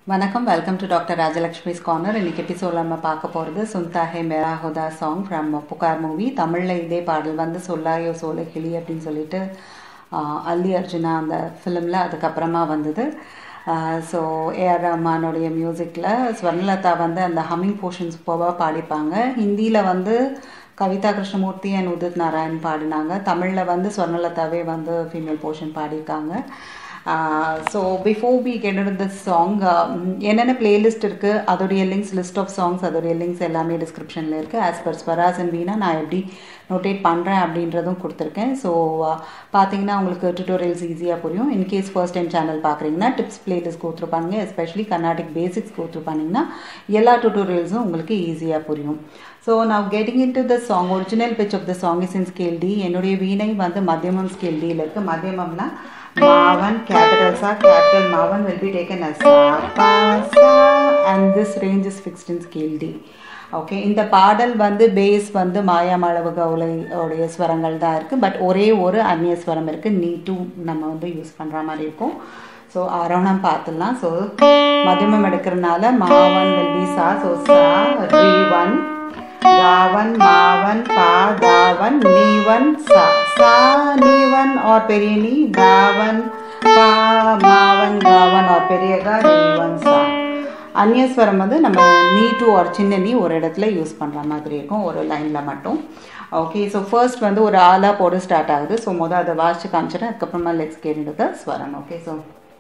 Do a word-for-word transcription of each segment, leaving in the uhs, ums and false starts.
வணக்கம், welcome to doctor Rajalakshmi's corner. இன்னைக்கு எபிசோடில் நம்ம பார்க்க போகிறது Sunta Hai Mera Khuda song from Pukar movie. தமிழில் இதே பாடல் வந்து சொல்லாயோ சோலை கிளி அப்படின்னு சொல்லிட்டு அல்லி அர்ஜுனா அந்த ஃபிலிமில் அதுக்கப்புறமா வந்தது. ஸோ ஏஆர் ரஹ்மானுடைய மியூசிக்கில் ஸ்வர்ணலதா வந்து அந்த ஹம்மிங் போர்ஷன்ஸ் போவாக பாடிப்பாங்க. ஹிந்தியில் வந்து கவிதா கிருஷ்ணமூர்த்தி அண்ட் உதித் நாராயண் பாடினாங்க. தமிழில் வந்து ஸ்வர்ணலதாவே வந்து ஃபீமேல் போர்ஷன் பாடியிருக்காங்க. So before we get into this song, என்னென்ன பிளேலிஸ்ட் இருக்குது, அதோடைய லிங்க்ஸ், லிஸ்ட் ஆஃப் சாங்ஸ், அதோடைய லிங்க்ஸ் எல்லாமே டிஸ்கிரிப்ஷனில் இருக்குது. ஆஸ் பர் ஸ்வராஸ் அண்ட் வீணா நான் எப்படி நோட்டேட் பண்ணுறேன் அப்படின்றதும் கொடுத்துருக்கேன். ஸோ பார்த்தீங்கன்னா உங்களுக்கு டுட்டோரியல்ஸ் ஈஸியாக புரியும். இன்கேஸ் ஃபர்ஸ்ட் டைம் சேனல் பார்க்குறீங்கன்னா டிப்ஸ் பிளேலிஸ்ட் கொடுத்துருப்பாங்க, எஸ்பெஷலி கர்நாடிக் பேசிக்ஸ் கொடுத்துருப்பாங்கன்னா எல்லா டுட்டோரியல்ஸும் உங்களுக்கு ஈஸியாக புரியும். ஸோ நான் getting in to the song, original pitch of the song is in scale D. என்னுடைய வீணை வந்து மத்தியமம் ஸ்கேல் டியில் இருக்குது. மத்தியமம்னா Mavan, capital Sa, capital Mavan will be taken as Sa, Pa, Sa, and this range is fixed in scale D. Okay, இந்த பாடல் வந்து பேஸ் வந்து மாயாமளவு கவுளை உடைய ஸ்வரங்கள் தான் இருக்குது. பட் ஒரே ஒரு அந்நிய ஸ்வரம் இருக்குது, நீ டூ நம்ம வந்து யூஸ் பண்ணுற மாதிரி இருக்கும். ஸோ ஆரோணம் பார்த்துடலாம். ஸோ மத்தியமம் எடுக்கிறதுனால மாவன் will be Sa, so Sa, Re one, Gavan, Mavan, Pa, Gavan, Nivan, Sa, Sa, Nivan or Perini, Gavan, Pa, Mavan, Gavan or Periyaga, Nivan, Sa. அந்நியஸ்வரம் வந்து நம்ம நீ டூ ஒரு சின்ன நீ ஒரு இடத்துல யூஸ் பண்ணுற மாதிரி இருக்கும், ஒரு லைனில் மட்டும். ஓகே, ஸோ ஃபர்ஸ்ட் வந்து ஒரு ஆலா போடு ஸ்டார்ட் ஆகுது. ஸோ மொதல் அதை வாசிச்சு காமிச்சிட்டேன். அதுக்கப்புறமா லெட்ஸ் கெட் இன்டு த ஸ்வரம். ஓகே, ஸோ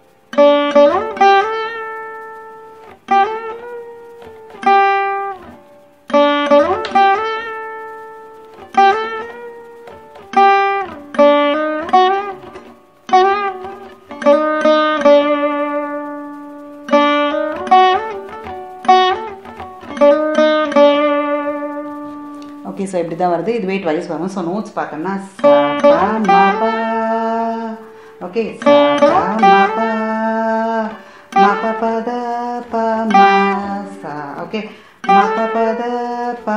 ஓகே, ஸோ இப்படி தான் வருது. இதுவே ட்வைஸ் வரும். ஸோ நோட்ஸ் பார்த்தோம்னா சா பா மா பா, ஓகே, சா பா மா பா, மா பா பா த பா மா சா, ஓகே, மா பா பா த பா,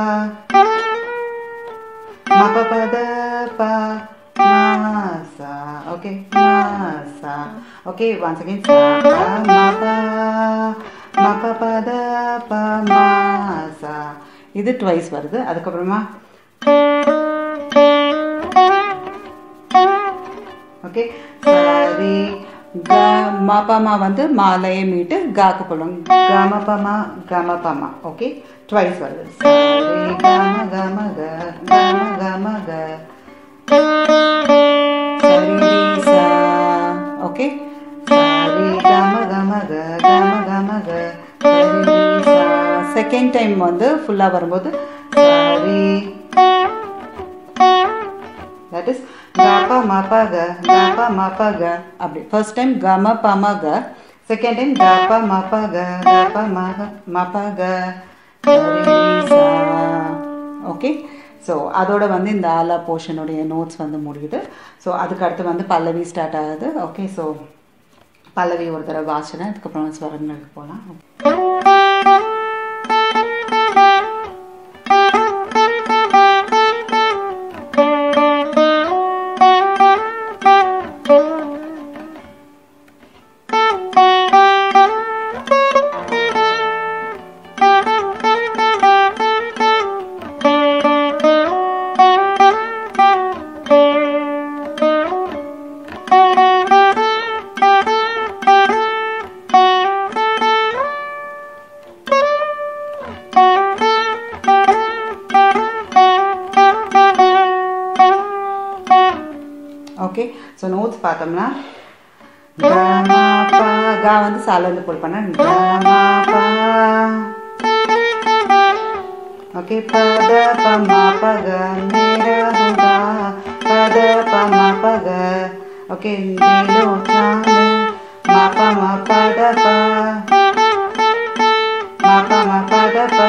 மா பா பா த பா மா சா, ஓகே, மா சா, ஓகே, once again சா பா மா பா, மா பா பா த பா மா சா. இது ட்வைஸ் வருது. அதுக்கப்புறமா ஓகே, சரி க மபமா வந்து மாலையை மீட்டு காக்கு போடும். கமபமா கமபமா, ஓகே, ட்வைஸ் வருது. சரி கம கம க கம கம க சரி சா, ஓகே, சரி கம கம க கம கம க சரி சா. செகண்ட் டைம் வந்து ஃபுல்லாக வரும்போது சரி, தட் இஸ் கப மப க கப மப க அப்படி. ஃபர்ஸ்ட் டைம் கம பம க, செகண்ட் டைம் கப மப க கப மக மப க சரி சா. ஓகே, ஸோ அதோட வந்து இந்த ஆலா போர்ஷனுடைய நோட்ஸ் வந்து முடியுது. ஸோ அதுக்கு அடுத்து வந்து பல்லவி ஸ்டார்ட் ஆகுது. ஓகே, ஸோ பல்லவி ஒரு தடவை வாசினேன். அதுக்கப்புறம் ஸ்வரங்களுக்கு போகலாம். ஓகே, ஸோ நோட்ஸ் பார்த்தோம்னா கமா பா, கா வந்து சாலேருந்து புல் பண்ண கமா பா, ஓகே, பத பமா பக மேரா ஹுதா பத பமா பக, ஓகே, நீலோ சாமே மா பமா பத பா மா பமா பத பா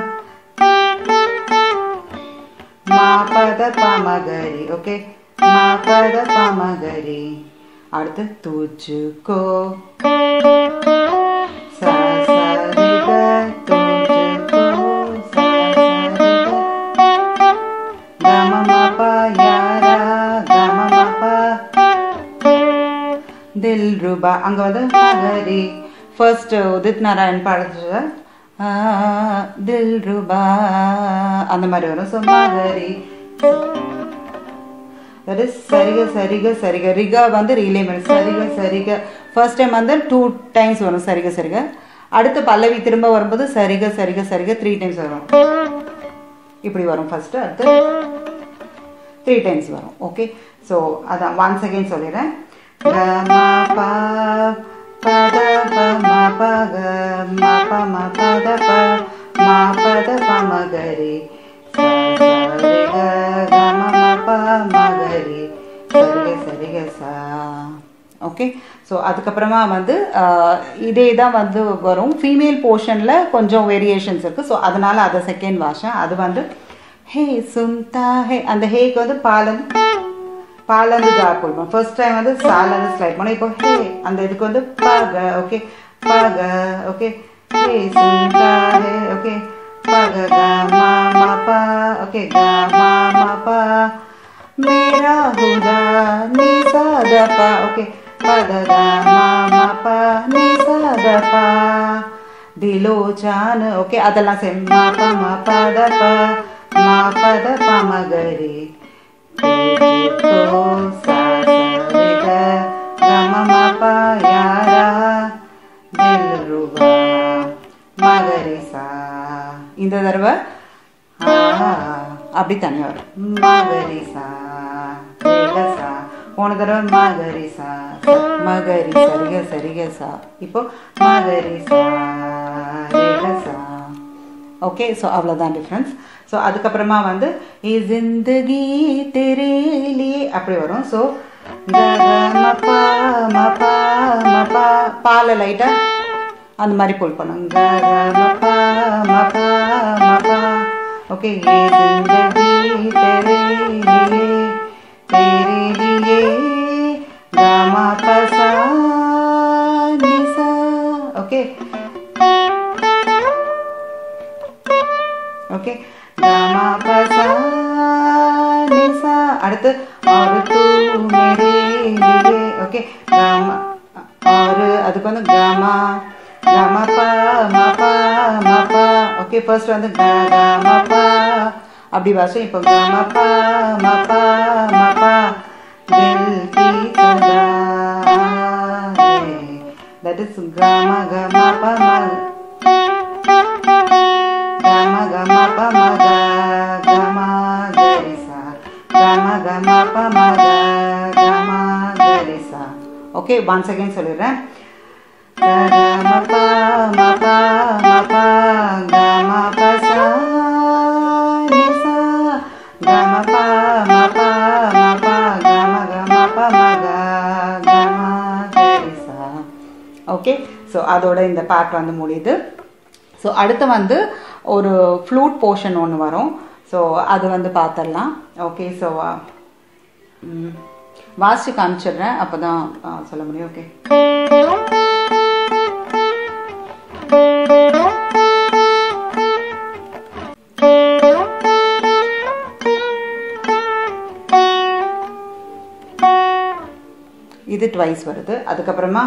மா பத பமகரி, ஓகே, மா பத பமகரி. அடுத்து துஜ்கோ சா சரி க துஜ்கோ சா சரி க கம ம ப யாரா கம ம ப தில்ருபா. அங்கே வந்து மகரி ஃபர்ஸ்ட் உதித் நாராயண் பாடுறது தில் ரூபா அந்த மாதிரி வரும். ஸோ மகரி that is சரிக சரிக சரிக ரிகா வந்து ரீலேமெண்ட் சரிக சரிக ஃபர்ஸ்ட் டைம் வந்து டூ டைம்ஸ் வரும் சரிக சரிக. அடுத்து பல்லவி திரும்ப வரும்போது சரிக சரிக சரிக த்ரீ டைம்ஸ் வரும். இப்படி வரும் ஃபர்ஸ்ட், அடுத்து த்ரீ டைம்ஸ் வரும். ஓகே, ஸோ அதான் ஒன்ஸ் அகைன் சொல்லிடுறேன். க ம ப பத ப ம ப க ம ப ம பத ப ம பத ப ம கரி ச ச ரி க க ம ம ப ம கரி சரிக சரிக சா. ஓகே, ஸோ அதுக்கப்புறமா வந்து இதே தான் வந்து வரும். ஃபீமேல் போர்ஷனில் கொஞ்சம் வேரியேஷன்ஸ் இருக்குது. ஸோ அதனால் அதை செகண்ட் வாஷன் அது வந்து ஹே சுந்தா ஹே, அந்த ஹேக்கு வந்து பாலந்து பாலந்து கா போடுவோம். ஃபர்ஸ்ட் டைம் வந்து சாலந்து ஸ்லைட் பண்ணோம். இப்போ ஹே அந்த இதுக்கு வந்து பக. ஓகே பக. ஓகே ஹே சுந்தா ஹே. ஓகே பக க மா மா பா. ஓகே க மா மா பா மேரா ஹுதா நீ சா த பா. ஓகே பத க மா மா பா நீ சா த பா திலோ ஜான். ஓகே அதெல்லாம் சேம். மா பா மா பா த பா மா பத பா ம கரி துஜ்கோ சா சா ரி க க ம ம பா யாரா தில் ரூபா ம கரி சா. இந்த தடவை அப்படி தனியாக வரும். மகரி சா ரிக சா. போன தடவை மகரி சா மகரி சரிக சரிக சா. இப்போ மகரி சா ரிக சா. ஓகே, ஸோ அவ்வளோதான் டிஃப்ரென்ஸ். ஸோ அதுக்கப்புறமா வந்து இ ஜிந்தகி தெரே லியே அப்படி வரும். ஸோ க ம பா ம பா ம பா பால லைட்டாக அந்த மாதிரி புல் பண்ணும். க ம பா ம பா ம பா. ஓகே ये जिंदगी तेरे लिए तेरे लिए गा मा पा सा नि सा. ओके ओके गा मा पा सा नि सा. அடுத்து और तू मेरे लिए. ओके गा मा और அதுக்கு வந்து गा मा गा मा पा मा पा मा पा. ஓகே ஃபர்ஸ்ட் வந்து க க ம பா அப்படி வாசம். இப்போ க ம பா ம பா ம பா தில் கி சதா that is க ம க ம ப ம க ம க ம ப ம க க ம கரி சா க ம க ம ப ம க க ம கரி சா. ஓகே ஒன்ஸ் அகைன் சொல்லிடுறேன். க க ம பா ம பா ம பா க ம ப சா நி சா க ம பா ம பா ம பா க ம க ம ப ம க க ம கரி சா. ஓகே, ஸோ அதோட இந்த பார்ட் வந்து முடியுது. ஸோ அடுத்து வந்து ஒரு ஃப்ளூட் போர்ஷன் ஒன்று வரும். ஸோ அது வந்து பார்த்துடலாம். ஓகே, ஸோ வாசிச்சு காமிச்சிடுறேன், அப்போ தான் சொல்ல முடியும். ஓகே இது ட்வைஸ் வருது. அதுக்கப்புறமா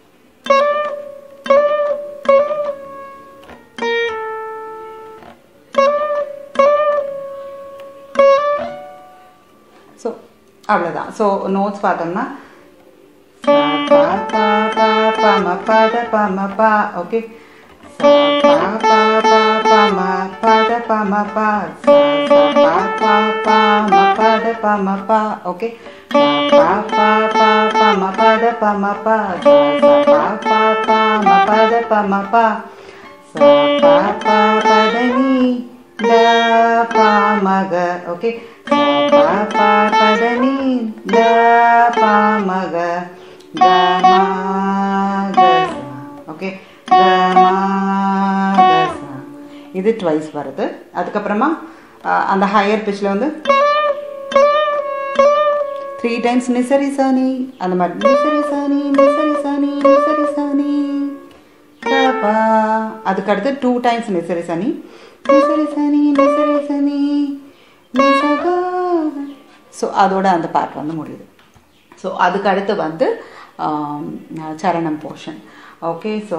ஸோ அவ்வளோதான். ஸோ நோட்ஸ் பார்த்தோம்னா பா பா பா பா ம பா த பா ம பா. ஓகே பா பா பா பா ம பா த பா ம பா பா பா பா ம பா த பா ம பா. ஓகே பா பா பா பா ம பா த பா ம பா பா பா பா ம பா த பா ம பா சா பா பா பா த நீ த பா ம க. ஓகே சா பா பா பா த நீ த பா ம க க ம க சா. ஓகே க ம க சா. இது ட்வைஸ் வருது. அதுக்கப்புறமா அந்த ஹையர் பிச்சில் வந்து த்ரீ டைம்ஸ் நிசரி சானி அந்த மாதிரி நிசரி சானி நிசரி சானி நிசரி சானி பா. அதுக்கு அடுத்து டூ டைம்ஸ் நிசரி சானி நிசரி சானி நிசரி சானி நிசகா. ஸோ அதோட அந்த பார்ட் வந்து முடியுது. ஸோ அதுக்கு அடுத்து வந்து சரணம் போர்ஷன். ஓகே ஸோ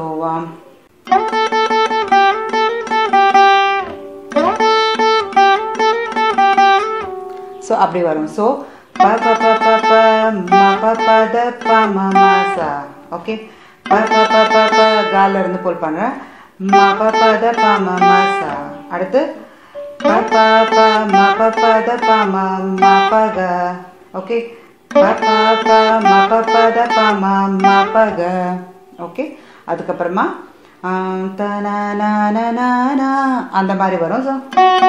ஸோ அப்படி வரும். ஸோ ப ப ப ப ப ம ப ப த ப ம ம சா. ஓகே ப ப ப ப ப கால இருந்து போல் பண்ணுறேன். ம ப ப த ப ம ம சா. அடுத்து ப ப ப ம ப ப த ப ம ம ப க. ஓகே ப ப ப ம ப ப த ப ம ம ப க. ஓகே அதுக்கப்புறமா த ந ந ந ந ந அந்த மாதிரி வரும். ஸோ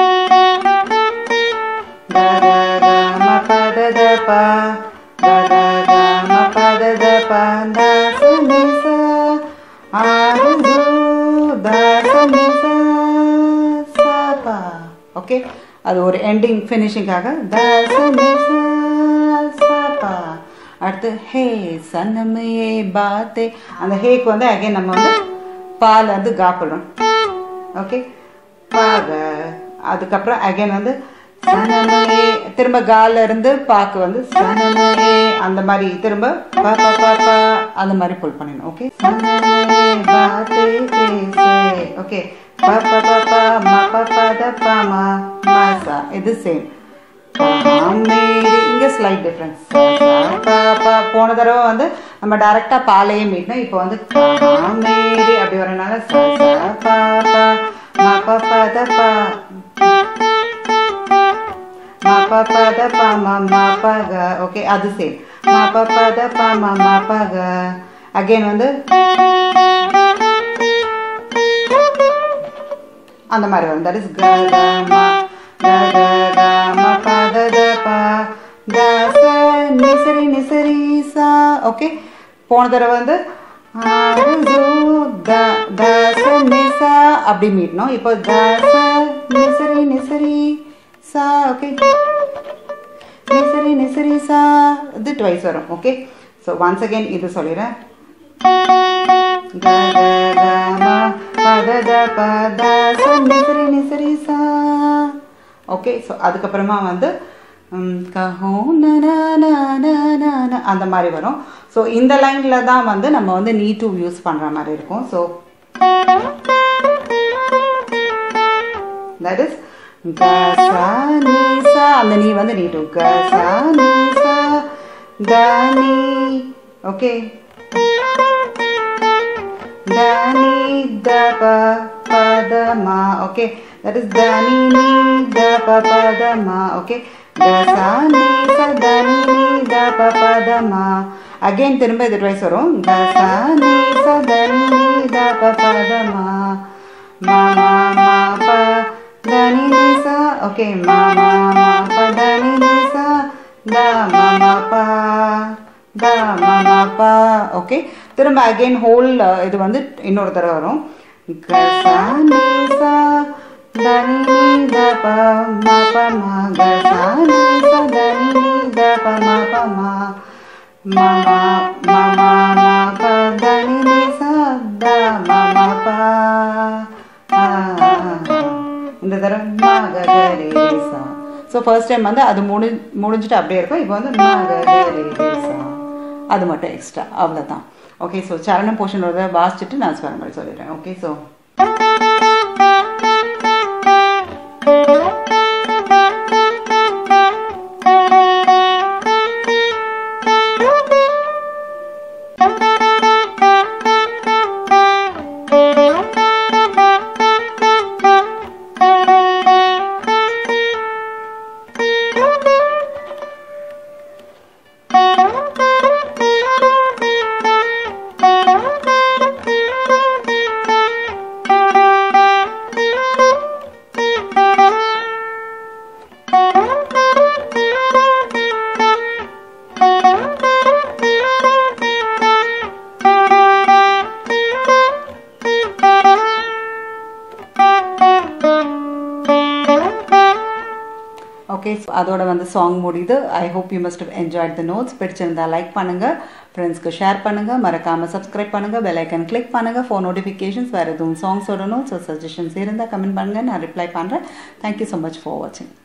க க க ம ப த த ப க க க ம ப த த ப த ச நி ச ஆ ரு து த ச நி ச ச ப. ஓகே அது ஒரு எண்டிங் ஃபினிஷிங்காக த ச நி ச ச ப. அடுத்து ஹே சன்னமையே பாத்தே அந்த ஹேக்கு வந்து அகைன் நம்ம வந்து பால் வந்து கா போடுறோம். ஓகே பாக. அதுக்கப்புறம் அகைன் வந்து சனமே திரும்ப கால இருந்து பாக்கு வந்து சனமே அந்த மாதிரி திரும்ப ப ப ப ப அந்த மாதிரி புல் பண்ணிடணும். ஓகே சனமே பாத்தே பேசே. ஓகே ப ப ப ப ம ப ப த ப ம ம சா. இது சேம். இங்க ஸ்லைட் டிஃபரன்ஸ். போன தடவை வந்து நம்ம டைரக்டா பாலையே மீட்டோம். இப்போ வந்து மேரி அப்படி வரனால ச ச ப ப ம ப ப த ப ம ப ப த ப ம ம ப க. ஓகே அது சேம். ம ப ப த ப ம ம ப க. அகைன் வந்து அந்த மாதிரி வரும். தட் இஸ் க க ம க க க ம ப த த ப த ச நி சரி நி சரி சா. ஓகே போன தடவை வந்து த த ச நி சா அப்படி மீட்டணும். இப்போ த ச நி சரி நி சரி சா. ஓகே நிசரி நிசரி சா இது ட்வைஸ் வரும். ஓகே ஸோ ஒன்ஸ் அகெயின் இது சொல்லிடுறேன். க க க ம ப த த ப த ச நிசரி நிசரி சா. ஓகே ஸோ அதுக்கப்புறமா வந்து கஹோ ந ந ந ந ந அந்த மாதிரி வரும். ஸோ இந்த லைனில் தான் வந்து நம்ம வந்து நீ டூ யூஸ் பண்ணுற மாதிரி இருக்கும். ஸோ தட் இஸ் க சா நீ சா அந்த நீ வந்து நீ டூ க சா நீ சா த நீ. ஓகே த நீ த ப ப த மா. ஓகே தட் இஸ் த நீ நீ த ப ப த மா. ஓகே க சா நீ சா த நீ நீ த ப ப த மா. அகைன் திரும்ப இது ட்வைஸ் வரும். க சா நீ சா த நீ நீ த ப ப த மா மா மா மா ப த நீ நீ சா. ஓகே மா மா மா ப த நீ நீ சா த மா மா ப த மா மா ப. ஓகே திரும்ப அகைன் ஹோல் இது வந்து இன்னொரு தடவை வரும். க சா நீ சா த நீ நீ த ப ம ப ம க சா நீ சா த நீ நீ த ப ம ப ம ம ம ம ம ம ப த நீ நீ சா த ம ம ப. இந்த தடவை ம க க ரே ரே சா. ஸோ ஃபர்ஸ்ட் டைம் வந்து அது முடி முடிஞ்சுட்டு அப்படியே இருக்கும். இப்போ வந்து ம க க ரே ரே சா அது மட்டும் எக்ஸ்ட்ரா அவ்வளோதான். ஓகே ஸோ சரணம் போர்ஷன் ஒரு வாசிச்சுட்டு நான் ஸ்வரங்கள் சொல்லிடுறேன். ஓகே ஸோ ஓகே அதோட வந்து சாங் முடியுது. I hope you must have enjoyed the notes. பிடிச்சிருந்தா லைக் பண்ணுங்கள், ஃப்ரெண்ட்ஸ்க்கு ஷேர் பண்ணுங்கள், மறக்காமல் சப்ஸ்கிரைப் பண்ணுங்கள், பெல் ஐக்கன் கிளிக் பண்ணுங்கள் ஃபார் நோட்டிஃபிகேஷன்ஸ். வேறு எதுவும் சாங்ஸோட நோட்ஸ் சஜஷன்ஸ் இருந்தால் கமெண்ட் பண்ணுங்கள், நான் ரிப்ளை பண்ணுறேன். தேங்க்யூ ஸோ மச் ஃபார் வாட்சிங்.